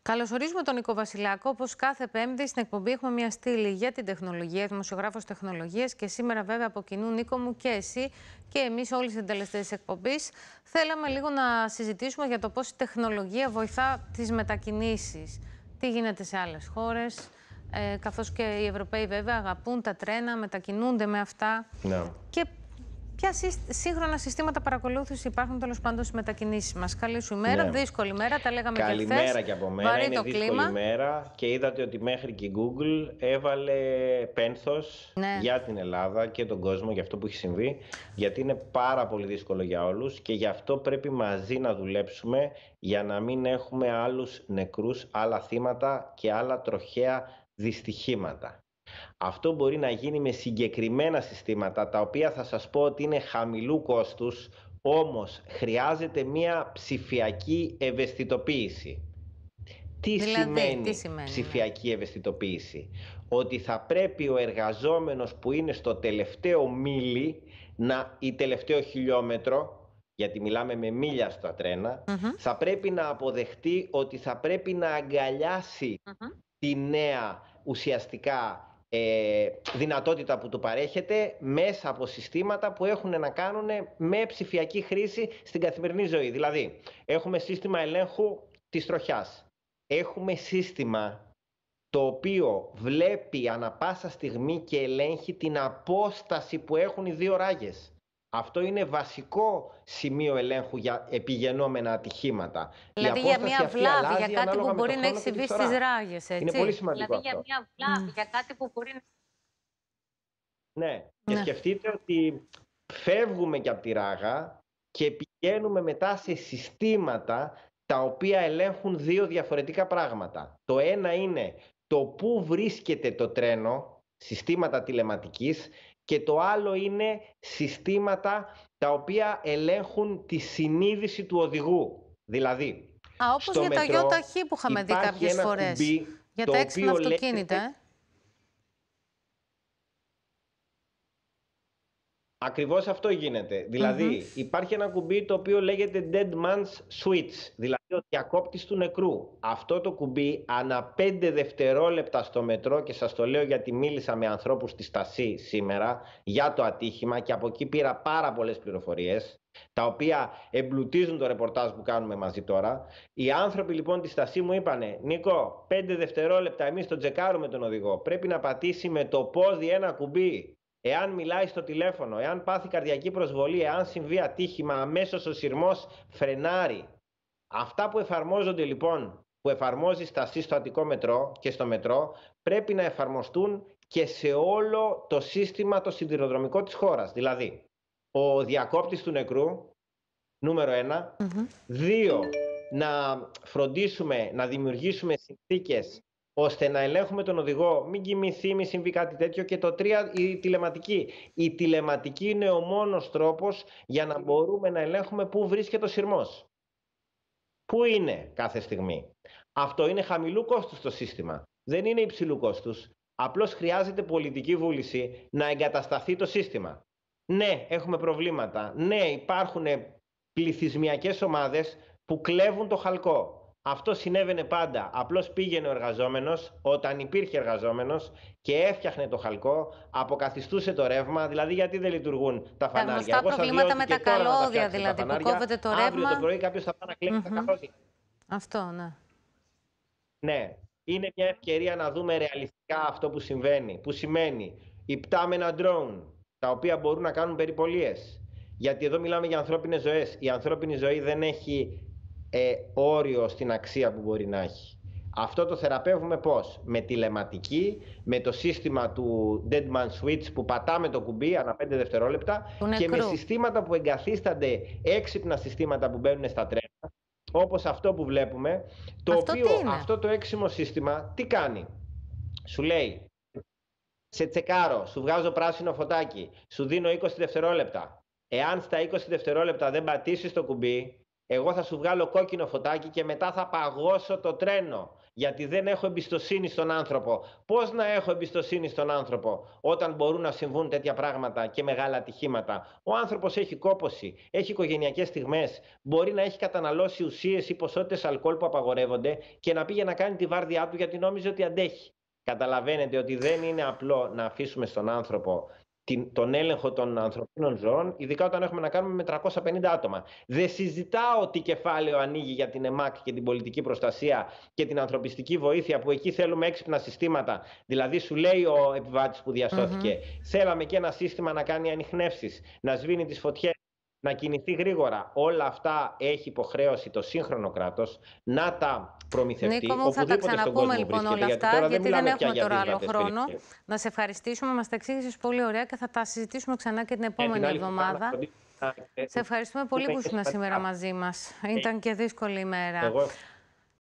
Καλωσορίζουμε τον Νίκο Βασιλάκο. Όπως κάθε Πέμπτη στην εκπομπή έχουμε μια στήλη για την τεχνολογία, δημοσιογράφος τεχνολογίας, και σήμερα βέβαια από κοινού, Νίκο μου, και εσύ και εμείς όλοι οι συντελεστές της εκπομπής θέλαμε λίγο να συζητήσουμε για το πώς η τεχνολογία βοηθά τις μετακινήσεις. Τι γίνεται σε άλλες χώρες, καθώς και οι Ευρωπαίοι βέβαια αγαπούν τα τρένα, μετακινούνται με αυτά. Ναι. Και ποια σύγχρονα συστήματα παρακολούθηση υπάρχουν τέλος πάντων στις μετακινήσεις μας. Καλή σου ημέρα, δύσκολη μέρα, τα λέγαμε και χθες. Καλημέρα και από μένα, Βαρύ είναι το δύσκολη κλίμα. ημέρα και είδατε ότι μέχρι και η Google έβαλε πένθος για την Ελλάδα και τον κόσμο για αυτό που έχει συμβεί, γιατί είναι πάρα πολύ δύσκολο για όλους και γι' αυτό πρέπει μαζί να δουλέψουμε για να μην έχουμε άλλους νεκρούς, άλλα θύματα και άλλα τροχαία δυστυχήματα. Αυτό μπορεί να γίνει με συγκεκριμένα συστήματα, τα οποία θα σας πω ότι είναι χαμηλού κόστους, όμως χρειάζεται μία ψηφιακή ευαισθητοποίηση. Τι σημαίνει ψηφιακή ευαισθητοποίηση? Ότι θα πρέπει ο εργαζόμενος που είναι στο τελευταίο μίλι ή τελευταίο χιλιόμετρο, γιατί μιλάμε με μίλια στα τρένα, θα πρέπει να αποδεχτεί ότι θα πρέπει να αγκαλιάσει τη νέα ουσιαστικά δυνατότητα που του παρέχεται μέσα από συστήματα που έχουν να κάνουν με ψηφιακή χρήση στην καθημερινή ζωή. Δηλαδή, έχουμε σύστημα ελέγχου της τροχιάς. Έχουμε σύστημα το οποίο βλέπει ανα πάσα στιγμή και ελέγχει την απόσταση που έχουν οι δύο ράγες. Αυτό είναι βασικό σημείο ελέγχου για επιγενόμενα ατυχήματα. Δηλαδή για μια βλάβη, για κάτι που μπορεί να έχει συμβεί στις ράγες, έτσι. Είναι πολύ σημαντικό δηλαδή αυτό. Για μια βλάβη, για κάτι που μπορεί να... Ναι, και σκεφτείτε ότι φεύγουμε και από τη ράγα και πηγαίνουμε μετά σε συστήματα τα οποία ελέγχουν δύο διαφορετικά πράγματα. Το ένα είναι το πού βρίσκεται το τρένο, συστήματα τηλεματικής, και το άλλο είναι συστήματα τα οποία ελέγχουν τη συνείδηση του οδηγού. Δηλαδή, όπως για τα ΙΟΤΑΧΗ που είχαμε δει κάποιες φορές. Για τα έξυπνα αυτοκίνητα. Ακριβώς αυτό γίνεται. Δηλαδή, υπάρχει ένα κουμπί το οποίο λέγεται Dead Man's Switch, δηλαδή ο διακόπτης του νεκρού. Αυτό το κουμπί ανά 5 δευτερόλεπτα στο μετρό, και σας το λέω γιατί μίλησα με ανθρώπους στη στασί σήμερα για το ατύχημα και από εκεί πήρα πάρα πολλές πληροφορίες, τα οποία εμπλουτίζουν το ρεπορτάζ που κάνουμε μαζί τώρα. Οι άνθρωποι λοιπόν στη στασί μου είπανε, Νίκο, 5 δευτερόλεπτα εμείς τον τσεκάρουμε τον οδηγό. Πρέπει να πατήσει με το πόδι ένα κουμπί. Εάν μιλάει στο τηλέφωνο, εάν πάθει καρδιακή προσβολή, εάν συμβεί ατύχημα, αμέσως ο σειρμός φρενάρει. Αυτά που εφαρμόζονται λοιπόν, που εφαρμόζει στασί στο Αττικό μετρό και στο μετρό, πρέπει να εφαρμοστούν και σε όλο το σύστημα το σιδηροδρομικό της χώρας. Δηλαδή, ο διακόπτης του νεκρού, νούμερο 1. 2. Να φροντίσουμε, να δημιουργήσουμε συνθήκες ώστε να ελέγχουμε τον οδηγό, μην κοιμηθεί, μην συμβεί κάτι τέτοιο. Και το 3, η τηλεματική. Η τηλεματική είναι ο μόνος τρόπος για να μπορούμε να ελέγχουμε πού βρίσκεται ο σειρμός. Πού είναι κάθε στιγμή. Αυτό είναι χαμηλού κόστους το σύστημα. Δεν είναι υψηλού κόστους. Απλώς χρειάζεται πολιτική βούληση να εγκατασταθεί το σύστημα. Ναι, έχουμε προβλήματα. Ναι, υπάρχουν πληθυσμιακές ομάδες που κλέβουν το χαλκό. Αυτό συνέβαινε πάντα. Απλώς πήγαινε ο εργαζόμενος, όταν υπήρχε εργαζόμενος, και έφτιαχνε το χαλκό, αποκαθιστούσε το ρεύμα. Δηλαδή, γιατί δεν λειτουργούν τα φανάρια? Τα γνωστά προβλήματα με τα καλώδια, δηλαδή, που κόβεται το ρεύμα. Αύριο το πρωί κάποιος θα πάει να κλέβει τα καλώδια. Αυτό, ναι. Ναι. Είναι μια ευκαιρία να δούμε ρεαλιστικά αυτό που συμβαίνει. Που σημαίνει υπτάμενα drone, τα οποία μπορούν να κάνουν περιπολίες. Γιατί εδώ μιλάμε για ανθρώπινες ζωές. Η ανθρώπινη ζωή δεν έχει όριο στην αξία που μπορεί να έχει. Αυτό το θεραπεύουμε πώς? Με τηλεματική, με το σύστημα του Dead Man's Switch που πατάμε το κουμπί ανά 5 δευτερόλεπτα και με συστήματα που εγκαθίστανται, έξυπνα συστήματα που μπαίνουν στα τρένα, όπως αυτό που βλέπουμε, το οποίο αυτό το έξυπνο σύστημα τι κάνει? Σου λέει, σε τσεκάρω, σου βγάζω πράσινο φωτάκι, σου δίνω 20 δευτερόλεπτα. Εάν στα 20 δευτερόλεπτα δεν πατήσεις το κουμπί, Εγώ θα σου βγάλω κόκκινο φωτάκι και μετά θα παγώσω το τρένο. Γιατί δεν έχω εμπιστοσύνη στον άνθρωπο. Πώς να έχω εμπιστοσύνη στον άνθρωπο όταν μπορούν να συμβούν τέτοια πράγματα και μεγάλα ατυχήματα? Ο άνθρωπος έχει κόπωση, έχει οικογενειακές στιγμές, μπορεί να έχει καταναλώσει ουσίες ή ποσότητες αλκοόλ που απαγορεύονται και να πήγε να κάνει τη βάρδιά του γιατί νόμιζε ότι αντέχει. Καταλαβαίνετε ότι δεν είναι απλό να αφήσουμε στον άνθρωπο τον έλεγχο των ανθρωπίνων ζώων, ειδικά όταν έχουμε να κάνουμε με 350 άτομα. Δεν συζητάω τι κεφάλαιο ανοίγει για την ΕΜΑΚ και την πολιτική προστασία και την ανθρωπιστική βοήθεια, που εκεί θέλουμε έξυπνα συστήματα. Δηλαδή, σου λέει ο επιβάτης που διασώθηκε, θέλαμε και ένα σύστημα να κάνει ανιχνεύσεις, να σβήνει τις φωτιές, να κινηθεί γρήγορα. Όλα αυτά έχει υποχρέωση το σύγχρονο κράτος να τα προμηθευτεί. Νίκο μου, θα τα ξαναπούμε λοιπόν όλα αυτά, γιατί δεν έχουμε τώρα άλλο χρόνο. Να σε ευχαριστήσουμε, μας τα εξήγησες πολύ ωραία και θα τα συζητήσουμε ξανά και την επόμενη εβδομάδα. Σε ευχαριστούμε πολύ που ήσουν σήμερα μαζί μας. Ήταν και δύσκολη ημέρα.